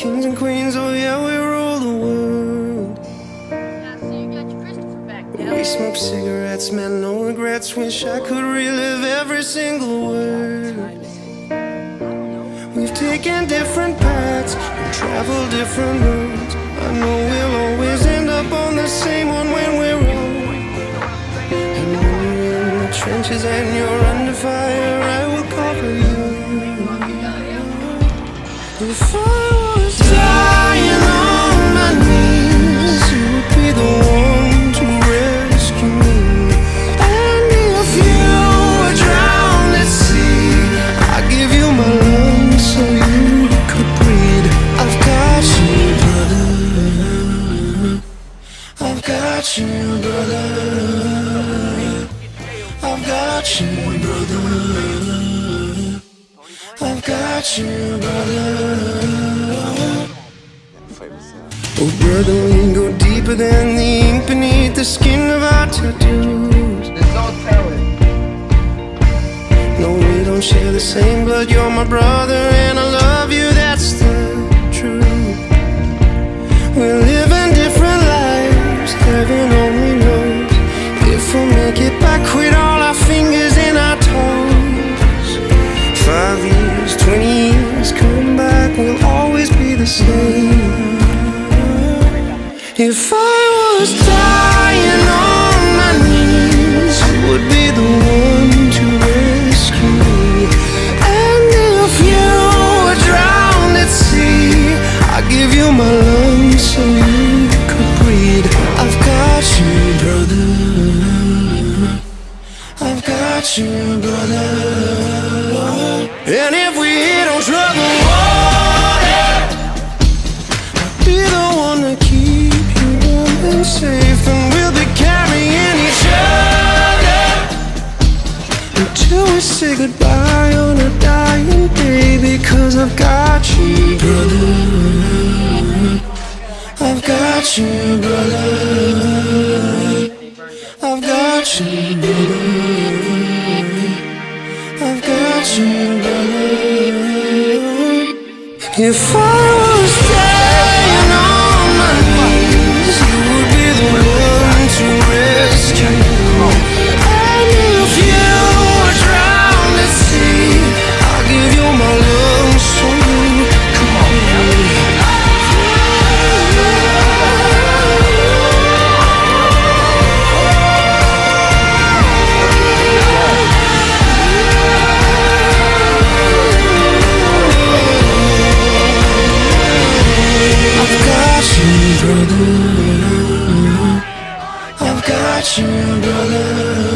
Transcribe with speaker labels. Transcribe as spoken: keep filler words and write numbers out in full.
Speaker 1: kings and queens, oh yeah, we rule the world.
Speaker 2: I see you got your Christopher back now.
Speaker 1: We smoke cigarettes, man, no regrets. Wish I could relive every single word. We've taken different paths and traveled different roads. I know we'll always end up on the same one when we're old. And when you're in the trenches and you're under fire, I will cover you. If I was dying on my knees, you would be the one to rescue me. And if you were drowned at sea, I'd give you my lungs so you could breathe. I've got you, brother. I've got you, brother. I've got you, brother. I've got you, brother. Oh, brother, we go deeper than the ink beneath the skin of our tattoos. No, we don't share the same blood. You're my brother and I love you, that's the truth. We're living different lives, heaven only knows if we'll make it back with all our fingers and our toes. Five years, twenty years, come back, we'll always be the same. If I was dying on my knees, you would be the one to rescue me. And if you were drowned at sea, I'd give you my lungs so you could breathe. I've got you, brother. I've got you, brother. And if we hit on trouble water, I'll be the one to keep you warm and safe. And we'll be carrying each other until we say goodbye on a dying day. Because I've got you, brother. I've got you, brother. I've got you, brother. I've got you, brother. If I was staying on my knees, you would be the one to rescue me. And if you were drowned at sea, I'll give you my lungs so you can breathe. Brother, I've got you, brother.